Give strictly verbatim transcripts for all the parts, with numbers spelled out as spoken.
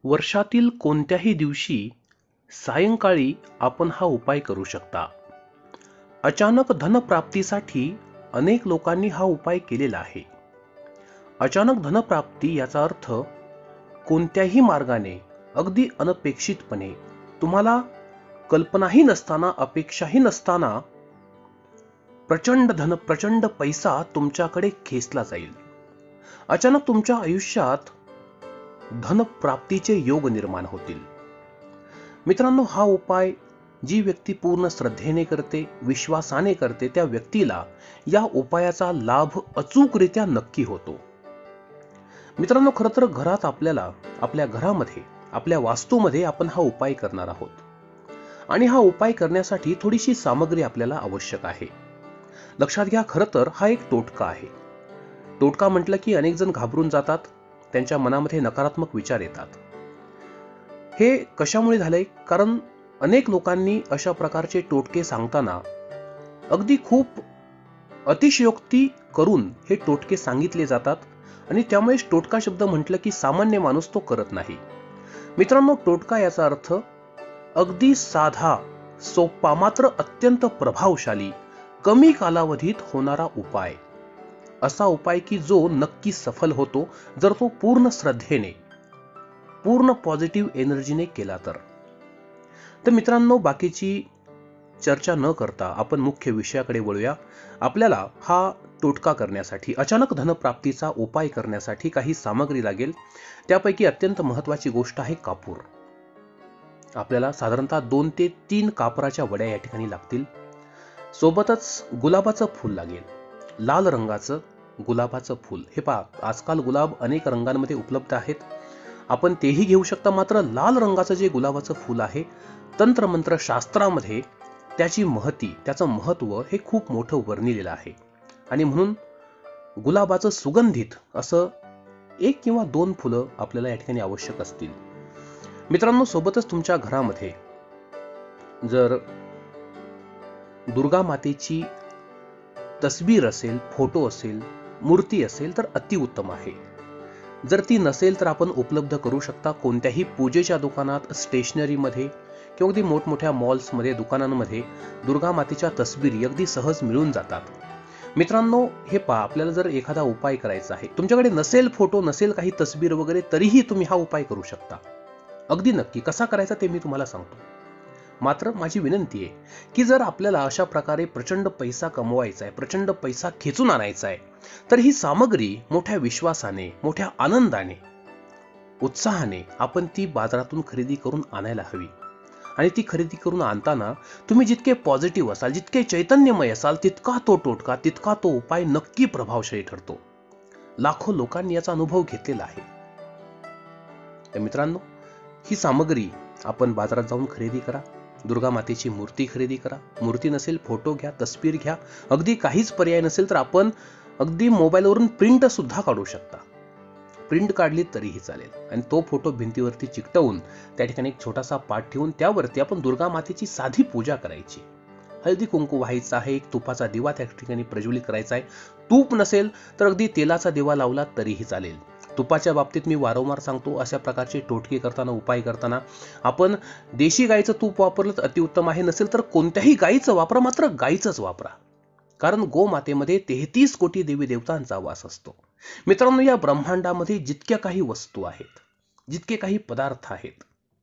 वर्षातील कोणत्याही दिवशी सायंकाळी आपण हा उपाय करू शकता. अचानक धनप्राप्तीसाठी अनेक लोकांनी हा उपाय केलेला आहे. अचानक धनप्राप्ती याचा अर्थ कोणत्याही मार्गाने अगदी अनपेक्षितपणे तुम्हाला कल्पनाही नसताना, अपेक्षाही नसताना प्रचंड धन, प्रचंड पैसा तुमच्याकडे खेचला जाईल. अचानक तुमच्या आयुष्यात धनप्राप्तीचे योग निर्माण होतील. मित्रांनो, हा उपाय जी व्यक्ती पूर्ण श्रद्धेने करते, विश्वासाने करते, त्या व्यक्तीला या उपायाचा लाभ अचूकरित्या नक्की होतो. मित्रांनो, खरं तर घरात आपल्याला, आपल्या घरामध्ये, आपल्या वास्तूमध्ये आपण हा उपाय करणार आहोत आणि हा उपाय करण्यासाठी थोडीशी सामग्री आपल्याला आवश्यक आहे. लक्षात घ्या, खरं तर हा एक टोटका आहे. टोटका म्हटलं की अनेक जण घाबरून जातात, त्यांच्या मनामध्ये नकारात्मक विचार येतात. हे कशामुळे झालंय? कारण अनेक लोकांनी अशा प्रकारचे टोटके सांगताना अगदी खूप अतिशयोक्ती करून हे टोटके सांगितले जातात आणि त्यामुळे टोटका शब्द म्हटलं की सामान्य माणूस तो करत नाही. मित्रांनो, टोटका याचा अर्थ अगदी साधा, सोपा, मात्र अत्यंत प्रभावशाली, कमी कालावधीत होणारा उपाय. असा उपाय की जो नक्की सफल होतो जर तो पूर्ण श्रद्धेने, पूर्ण पॉझिटिव्ह एनर्जीने केला तर. तर मित्रांनो, बाकीची चर्चा न करता आपण मुख्य विषयाकडे वळूया. आपल्याला हा टोटका करण्यासाठी, अचानक धनप्राप्तीचा उपाय करण्यासाठी काही सामग्री लागेल. त्यापैकी अत्यंत महत्वाची गोष्ट आहे कापूर. आपल्याला साधारणतः दोन ते तीन कापराच्या वड्या या ठिकाणी लागतील. सोबतच गुलाबाचं फूल लागेल, लाल रंगाचं गुलाबाचं फूल. हे पहा, आजकाल गुलाब अनेक रंगांमध्ये उपलब्ध आहेत, आपण तेही घेऊ शकता. मात्र लाल रंगाचं जे गुलाबाचं फूल आहे, तंत्रमंत्र शास्त्रामध्ये त्याची महती, त्याचं महत्व हे खूप मोठं वर्णिलेलं आहे आणि म्हणून गुलाबाचं सुगंधित असं एक किंवा दोन फुलं आपल्याला या ठिकाणी आवश्यक असतील. मित्रांनो, सोबतच तुमच्या घरामध्ये जर दुर्गा मातेची तस्वीर असेल, फोटो असेल, मूर्ती असेल तर अतिउत्तम आहे. जर ती नसेल तर आपण उपलब्ध करू शकता. कोणत्याही पूजेच्या दुकानात, स्टेशनरीमध्ये किंवा अगदी मोठमोठ्या मॉल्समध्ये, दुकानांमध्ये दुर्गा मातेच्या तस्वीरी अगदी सहज मिळून जातात. मित्रांनो, हे पहा, आपल्याला जर एखादा उपाय करायचा आहे, तुमच्याकडे नसेल फोटो, नसेल काही तस्वीर वगैरे, तरीही तुम्ही हा उपाय करू शकता. अगदी नक्की कसा करायचा ते मी तुम्हाला सांगतो. मात्र माझी विनंती आहे की जर आपल्याला अशा प्रकारे प्रचंड पैसा कमवायचा आहे, प्रचंड पैसा खेचून आणायचा आहे, तर ही सामग्री मोठ्या विश्वासाने, मोठ्या आनंदाने, उत्साहाने आपण ती बाजारातून खरेदी करून आणायला हवी. आणि ती खरेदी करून आणताना तुम्ही जितके पॉझिटिव्ह असाल, जितके चैतन्यमय असाल, तितका तो टोटका, तितका तो उपाय नक्की प्रभावशाली ठरतो. लाखो लोकांनी याचा अनुभव घेतलेला आहे. तर मित्रांनो, ही सामग्री आपण बाजारात जाऊन खरेदी करा. दुर्गा मातेची मूर्ती खरेदी करा. मूर्ती नसेल, फोटो घ्या, तस्वीर घ्या. अगदी काहीच पर्याय नसेल तर आपण अगदी मोबाईलवरून प्रिंट सुद्धा काढू शकता. प्रिंट काढली तरीही चालेल आणि तो फोटो भिंतीवरती चिकटवून त्या ठिकाणी एक छोटासा पाट ठेवून त्यावरती आपण दुर्गा मातेची साधी पूजा करायची. हळदी कुंकू व्हायचा आहे, एक तुपाचा दिवा त्या ठिकाणी प्रज्वलित करायचा आहे. तूप नसेल तर अगदी तेलाचा दिवा लावला तरीही चालेल. तुपाच्या बाबतीत मी वारंवार सांगतो, अशा प्रकारचे टोटके करताना, उपाय करताना आपण देशी गाईचं तूप वापरलं तर अतिउत्तम आहे. नसेल तर कोणत्याही गाईचं वापरा, मात्र गाईचंच वापरा. कारण गोमातेमध्ये तेहतीस कोटी देवी देवतांचा वास असतो. मित्रांनो, या ब्रह्मांडामध्ये जितक्या काही वस्तू आहेत, जितके काही पदार्थ आहेत,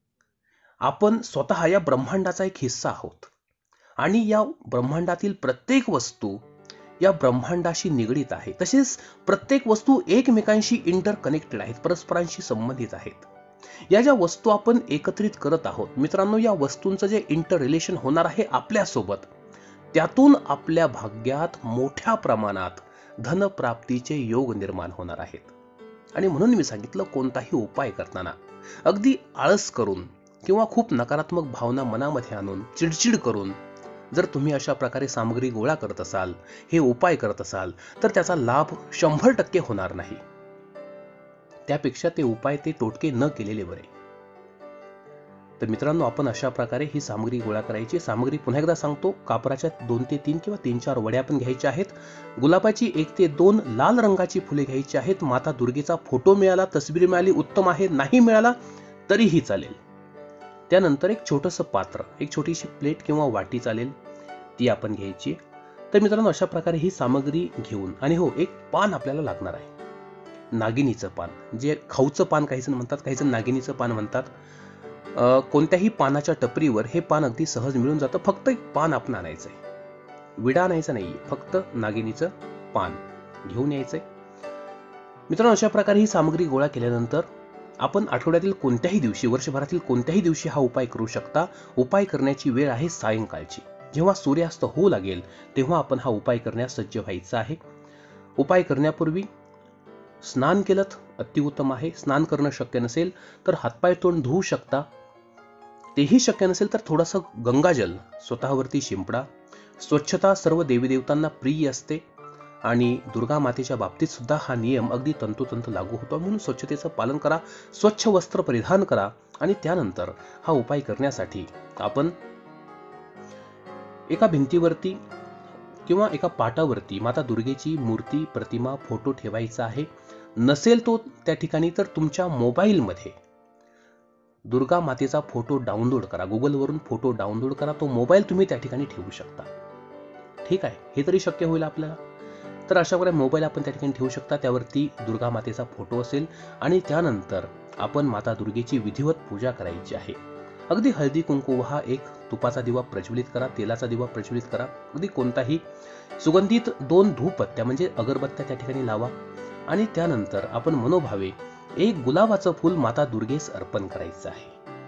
आपण स्वतः या ब्रह्मांडाचा एक हिस्सा आहोत आणि या ब्रह्मांडातील प्रत्येक वस्तू या ब्रह्मांडाशी निगडीत आहे. तसेच प्रत्येक वस्तू एकमेकांशी इंटरकनेक्टेड आहेत, परस्परांशी संबंधित आहेत. या ज्या वस्तू आपण एकत्रित करत आहोत, मित्रांनो, या वस्तूंचं जे इंटर रिलेशन होणार आहे आपल्यासोबत, त्यातून आपल्या भाग्यात मोठ्या प्रमाणात धनप्राप्तीचे योग निर्माण होणार आहेत. आणि म्हणून मी सांगितलं, कोणताही उपाय करताना अगदी आळस करून किंवा खूप नकारात्मक भावना मनामध्ये आणून, चिडचिड करून जर तुम्ही अशा प्रकारे सामग्री गोळा करत असाल, हे उपाय करत असाल, तर त्याचा लाभ शंभर टक्के होणार नाही. त्यापेक्षा ते उपाय, ते टोटके न केलेले बरे. तर मित्रांनो, आपण अशा प्रकारे ही सामग्री गोळा करायची. सामग्री पुन्हा एकदा सांगतो, कापराच्या दोन ते तीन किंवा तीन चार वड्या पण घ्यायच्या आहेत. गुलाबाची एक ते दोन लाल रंगाची फुले घ्यायची आहेत. माता दुर्गेचा फोटो मिळाला, तस्वीर मिळाली उत्तम आहे. नाही मिळाला तरीही चालेल. त्यानंतर एक छोटंसं पात्र, एक छोटीशी प्लेट किंवा वाटी चालेल, ती आपण घ्यायची. तर मित्रांनो, अशा प्रकारे ही सामग्री घेऊन, आणि हो, एक पान आपल्याला लागणार आहे, नागिनीचं पान, जे खाऊचं पान काही जण म्हणतात, काही जण नागिनीचं पान म्हणतात. अ, कोणत्याही पानाच्या टपरीवर हे पान अगदी सहज मिळून जातं. फक्त एक पान आपण आणायचंय, विडा आणायचा नाहीये, फक्त नागिनीचं पान घेऊन यायचंय. मित्रांनो, अशा प्रकारे ही सामग्री गोळा केल्यानंतर आपण आठवड्यातील कोणत्याही दिवशी, वर्षभरातील कोणत्याही दिवशी हा उपाय करू शकता. उपाय करण्याची वेळ आहे सायंकाळची. जेव्हा सूर्यास्त होऊ लागेल तेव्हा आपण हा उपाय करण्यास सज्ज व्हायचा आहे. उपाय करण्यापूर्वी स्नान केलं अतिउत्तम आहे. स्नान करणं शक्य नसेल तर हातपाय तोंड धुवू शकता. तेही शक्य नसेल तर थोडंसं गंगाजल स्वतःवरती शिंपडा. स्वच्छता सर्व देवी देवतांना प्रिय असते आणि दुर्गा मातेच्या बाबतीत सुद्धा हा नियम अगदी तंतोतंत लागू होतो. म्हणून स्वच्छतेचं पालन करा, स्वच्छ वस्त्र परिधान करा आणि त्यानंतर हा उपाय करण्यासाठी आपण एका भिंतीवरती किंवा एका पाटावरती माता दुर्गेची मूर्ती, प्रतिमा, फोटो ठेवायचा आहे. नसेल तो त्या ठिकाणी तर तुमच्या मोबाईलमध्ये दुर्गा मातेचा फोटो डाउनलोड करा. गुगलवरून फोटो डाउनलोड करा, तो मोबाईल तुम्ही त्या ठिकाणी ठेवू शकता. ठीक आहे, हे तरी शक्य होईल आपल्याला. तर अशा प्रकारे मोबाईल आपण त्या ठिकाणी ठेवू शकता. त्यावरती दुर्गा मातेचा फोटो असेल आणि त्यानंतर आपण माता दुर्गेची विधिवत पूजा करायची आहे. अगदी हळदी कुंकू वाहा, एक तुपाचा दिवा प्रज्वलित करा, तेलाचा दिवा प्रज्वलित करा, अगदी कोणताही सुगंधित दोन धूपबत्त्या म्हणजे अगरबत्त्या त्या ठिकाणी लावा आणि त्यानंतर आपण मनोभावे एक गुलाबाचं फूल माता दुर्गेस अर्पण करायचं आहे.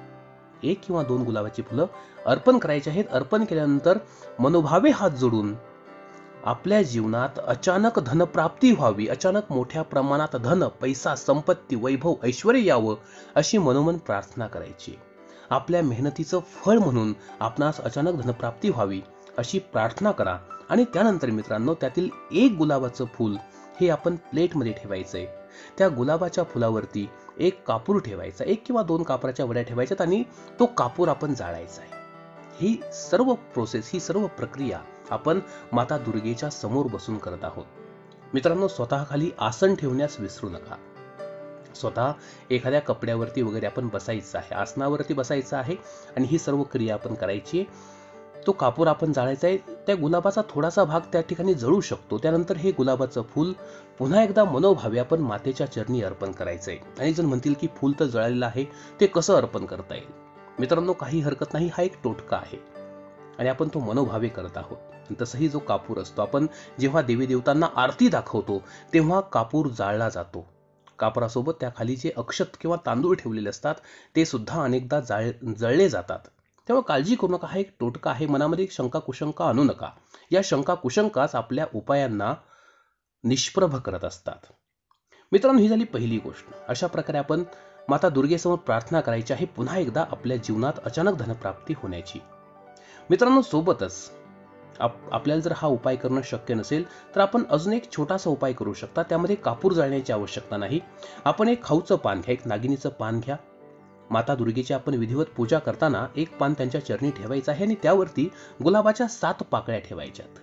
एक किंवा दोन गुलाबाची फुलं अर्पण करायची आहेत. अर्पण केल्यानंतर मनोभावे हात जोडून आपल्या जीवनात अचानक धनप्राप्ती व्हावी, अचानक मोठ्या प्रमाणात धन, पैसा, संपत्ती, वैभव, ऐश्वर्य यावं अशी मनोमन प्रार्थना करायची. आपल्या मेहनतीचं फळ म्हणून आपणास अचानक धनप्राप्ती व्हावी अशी प्रार्थना करा आणि त्यानंतर मित्रांनो, त्यातील एक गुलाबाचं फूल हे आपण प्लेटमध्ये ठेवायचंय. त्या गुलाबाच्या फुलावरती एक कापूर ठेवायचा, एक किंवा दोन कापराच्या वड्या ठेवायच्यात आणि तो कापूर आपण जाळायचा आहे. ही सर्व प्रोसेस, ही सर्व प्रक्रिया आपण माता दुर्गेच्या समोर बसून करत आहोत. मित्रांनो, स्वतः खाली आसन ठेवण्यास विसरू नका. स्वतः एखाद्या कपड्यावरती वगैरे आपण बसायचं आहे, आसनावरती बसायचं आहे आणि ही सर्व क्रिया आपण करायची. तो कापूर आपण जाळायचा आहे. त्या गुलाबाचा थोडासा भाग त्या ठिकाणी जळू शकतो. त्यानंतर हे गुलाबाचं फूल पुन्हा एकदा मनोभावे आपण मातेच्या चरणी अर्पण करायचंय. आणि जण म्हणतील की फूल तर जळालेलं आहे, ते कसं अर्पण करता येईल? मित्रांनो, काही हरकत नाही, हा एक टोटका आहे आणि आपण तो मनोभावे करत आहोत. तसंही जो कापूर असतो, आपण जेव्हा देवी देवतांना आरती दाखवतो तेव्हा कापूर जाळला जातो. कापरासोबत त्या खाली जे अक्षत किंवा तांदूळ ठेवलेले असतात ते सुद्धा अनेकदा जाळ जळले जातात. तेव्हा काळजी करू नका, हा एक टोटका आहे. मनामध्ये शंका कुशंका आणू नका. या शंका कुशंकाच आपल्या उपायांना निष्प्रभ करत असतात. मित्रांनो, ही झाली पहिली गोष्ट. अशा प्रकारे आपण माता दुर्गेसमोर प्रार्थना करायची आहे पुन्हा एकदा आपल्या जीवनात अचानक धनप्राप्ती होण्याची. मित्रांनो, सोबतच आप आपल्याला जर हा उपाय करणं शक्य नसेल तर आपण अजून एक छोटासा उपाय करू शकता. त्यामध्ये कापूर जाळण्याची आवश्यकता नाही. आपण एक खाऊचं पान घ्या, एक नागिनीचं पान घ्या. माता दुर्गेची आपण विधिवत पूजा करताना एक पान त्यांच्या चरणी ठेवायचं आहे आणि त्यावरती गुलाबाच्या सात पाकळ्या ठेवायच्यात.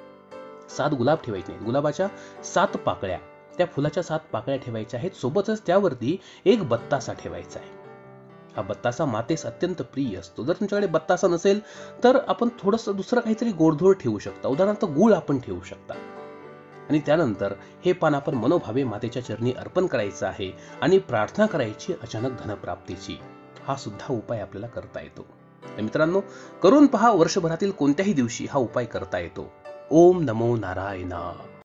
सात गुलाब ठेवायचे नाहीत, गुलाबाच्या सात पाकळ्या, त्या फुलाच्या सात पाकळ्या ठेवायच्या आहेत. सोबतच त्यावरती एक बत्तासा ठेवायचा आहे. हा बत्तासा मातेस अत्यंत प्रिय असतो. जर तुमच्याकडे बत्तासा नसेल तर आपण थोडंसं दुसरं काहीतरी गोडधोड ठेवू शकता. उदाहरणार्थ गुळ आपण ठेवू शकता. आणि त्यानंतर हे पान आपण मनोभावे मातेच्या चरणी अर्पण करायचं आहे आणि प्रार्थना करायची अचानक धनप्राप्तीची. हा सुद्धा उपाय आपल्याला करता येतो. मित्रांनो, करून पहा. वर्षभरातील कोणत्याही दिवशी हा उपाय करता येतो. ओम नमो नारायणा.